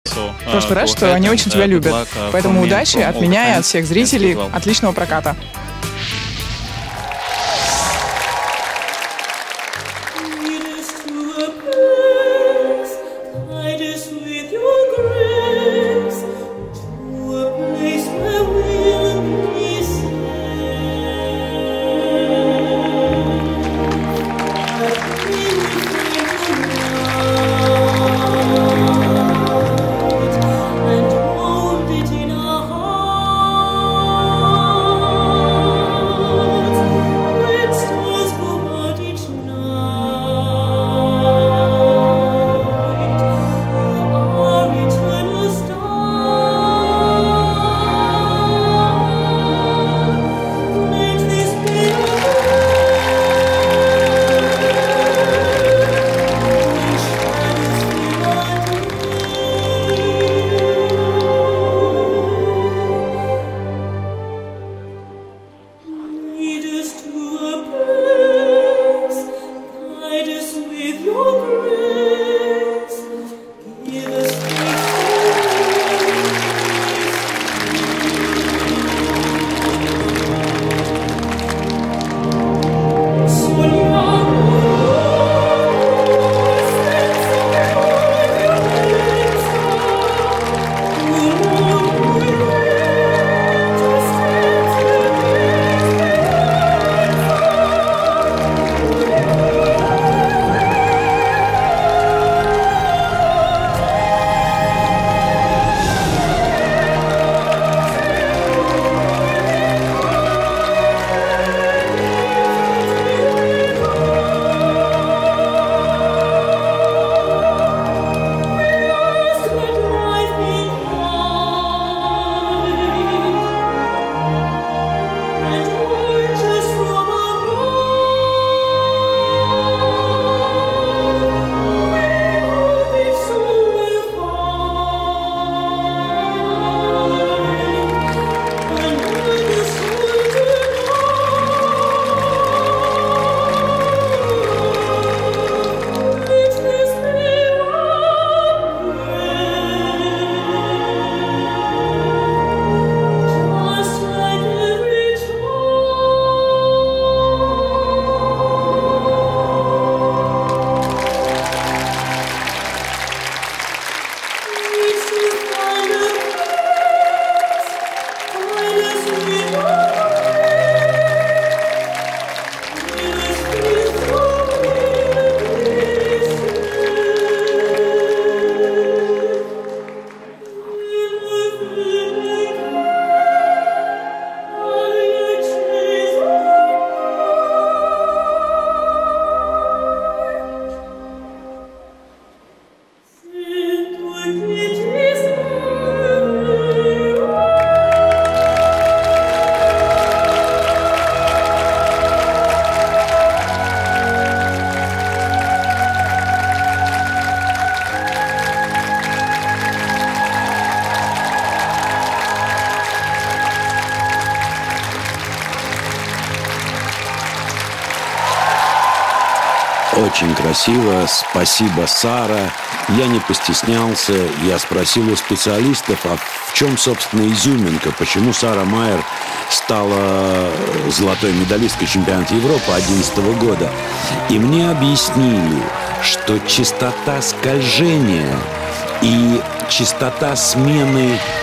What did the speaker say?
Просто рад, что они очень тебя любят. Поэтому удачи от меня и от всех зрителей. Отличного проката. Очень красиво. Спасибо, Сара. Я не постеснялся. Я спросил у специалистов, а в чем, собственно, изюминка? Почему Сара Майер стала золотой медалисткой чемпионата Европы 2011 года? И мне объяснили, что частота скольжения и частота смены